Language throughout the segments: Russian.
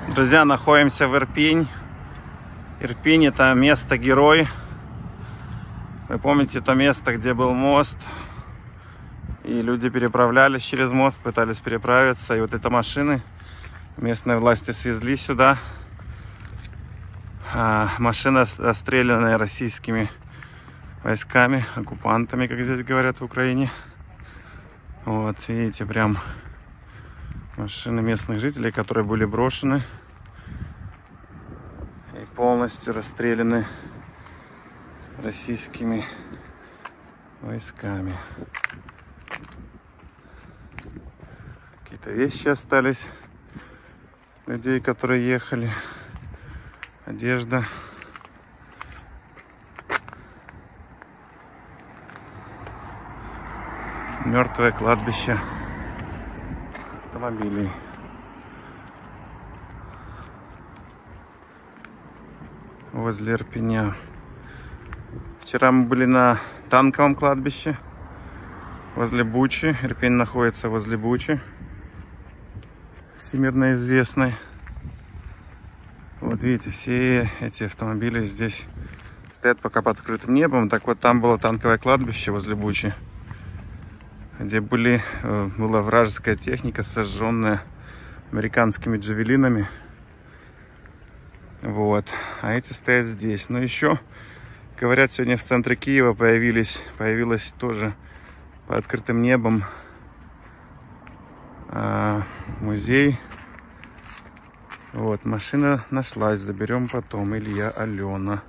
Друзья, находимся в Ирпинь. Ирпинь — это место-герой. Вы помните то место, где был мост, и люди переправлялись через мост, пытались переправиться. И вот это машины местные власти свезли сюда. Машины, расстрелянные российскими войсками, оккупантами, как здесь говорят в Украине. Вот, видите, прям машины местных жителей, которые были брошены и полностью расстреляны российскими войсками. Какие-то вещи остались людей, которые ехали. Одежда. Мертвое кладбище автомобилей. Возле Ирпеня. Вчера мы были на танковом кладбище возле Бучи. Ирпень находится возле Бучи, всемирно известной. Вот видите, все эти автомобили здесь стоят пока под открытым небом. Так вот, там было танковое кладбище возле Бучи, где была вражеская техника, сожженная американскими джавелинами. Вот. А эти стоят здесь. Но еще, говорят, сегодня в центре Киева появилась тоже под открытым небом музей. Вот, машина нашлась, заберем потом. Илья, Алена.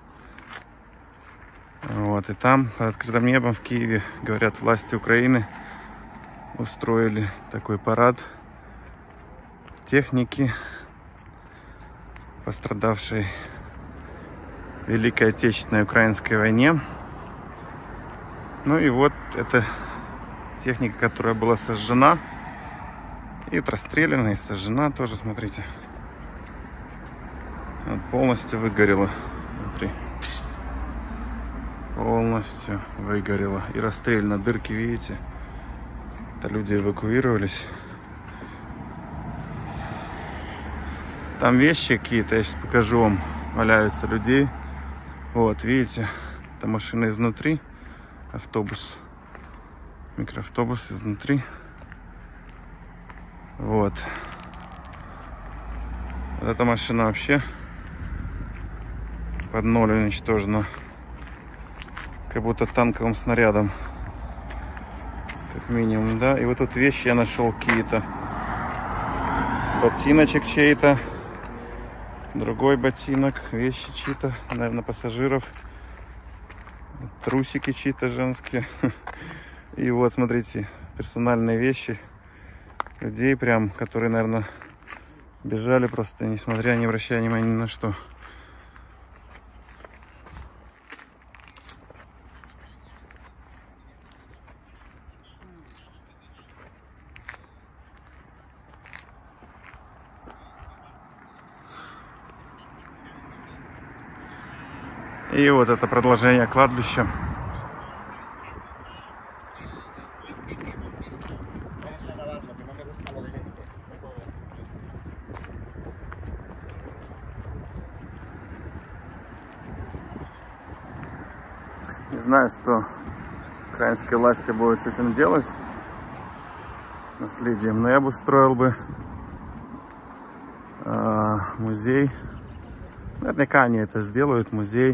Вот, и там под открытым небом в Киеве, говорят, власти Украины устроили такой парад техники, пострадавшей в Великой Отечественной Украинской войне. Ну и вот эта техника, которая была сожжена, и расстреляна, и сожжена тоже, смотрите. Вот, полностью выгорела. Смотри. Полностью выгорела. И расстреляна. Дырки, видите? Это люди эвакуировались. Там вещи какие-то, я сейчас покажу вам, валяются людей. Вот, видите? Это машина изнутри. Автобус. Микроавтобус изнутри. Вот. Вот эта машина вообще под ноль уничтожена. Как будто танковым снарядом. Как минимум, да. И вот тут вещи я нашел какие-то. Ботиночек чей-то. Другой ботинок. Вещи чьи-то. Наверное, пассажиров. Трусики чьи-то женские. И вот, смотрите, персональные вещи людей прям, которые, наверное, бежали просто, несмотря, не обращая внимания ни на что. И вот это продолжение кладбища. Не знаю, что украинские власти будут с этим делать, наследием, но я бы устроил бы музей. Наверняка они это сделают, музей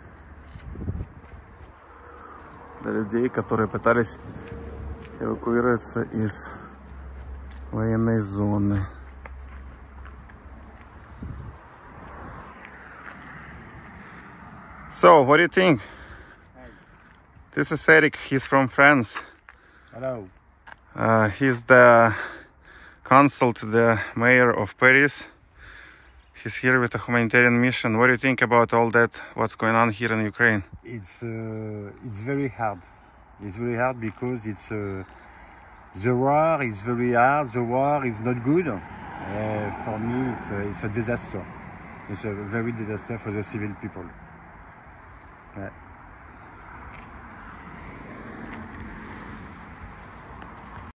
для людей, которые пытались эвакуироваться из военной зоны. So, what do you think? This is Eric. He's from France. Hello. He's the consul to the mayor of Paris. He's here with a humanitarian mission. What do you think about all that? What's going on here in Ukraine? It's very hard. It's very hard because it's the war is very hard. The war is not good. For me, it's a disaster. It's a very disaster for the civil people.